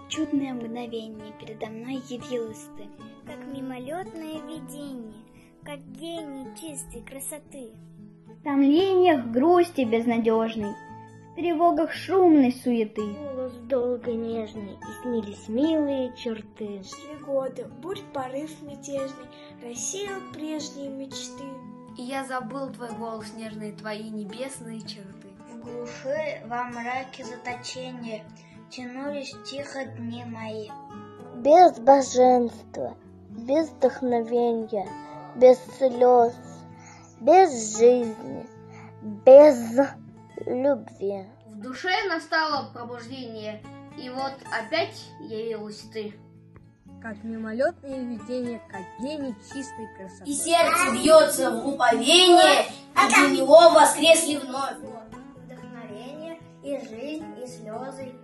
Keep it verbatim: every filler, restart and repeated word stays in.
Чудное мгновение передо мной явилось ты, как мимолетное видение, как гений чистой красоты. В томлениях грусти безнадежной, в тревогах шумной суеты. Голос долго нежный, и снились милые черты. Шли годы, бурь порыв мятежный рассеял прежние мечты. И я забыл твой голос нежный, твои небесные черты. В глуши, во мраке заточения тянулись тихо дни мои. Без блаженства, без вдохновения, без слез, без жизни, без любви. В душе настало пробуждение, и вот опять явилась ты. Как мимолетное видение, как гений чистой красоты. И сердце бьется в уповение, и для него воскресли вновь. Вдохновение, и жизнь, и слезы,